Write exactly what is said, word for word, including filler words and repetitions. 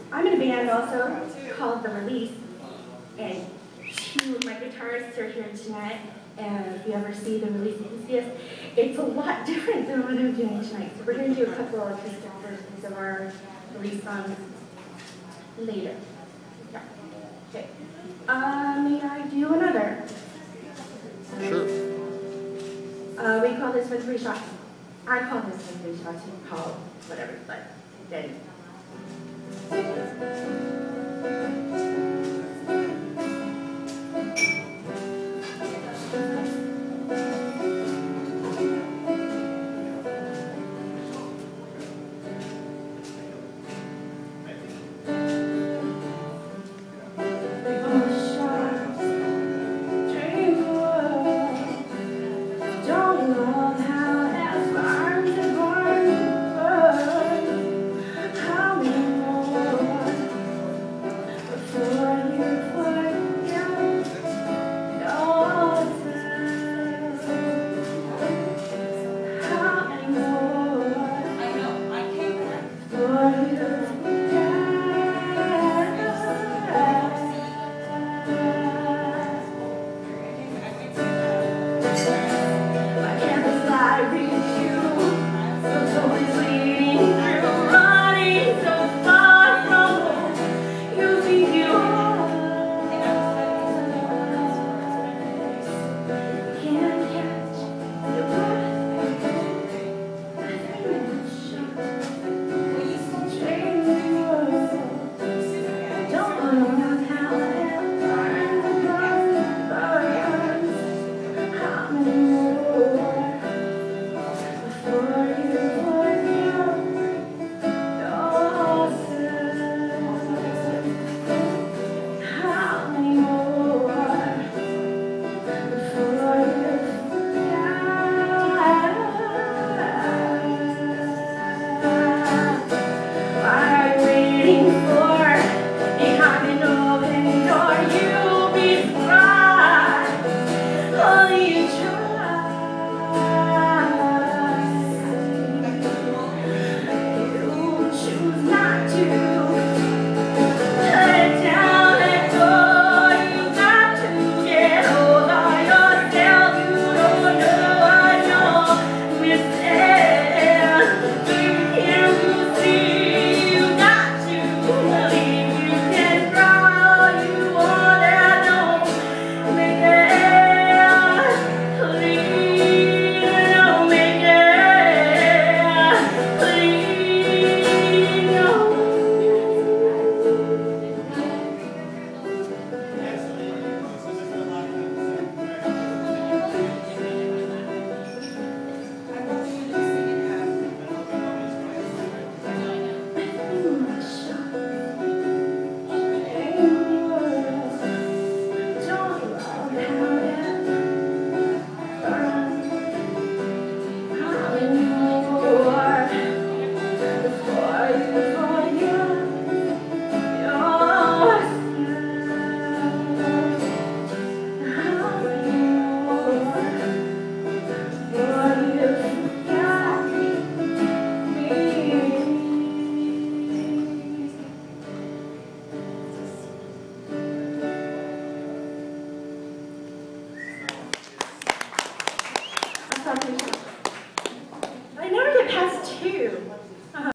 I'm in a band also called The Release, and two of my guitarists are here tonight. And if you ever see The Release, you can see us. It's a lot different than what I'm doing tonight. So we're going to do a couple of acoustic versions of our Release songs later. Yeah. Okay. Uh, may I do another? Sure. Uh, we call this one three shots. I call this one three shots. You call it whatever, but then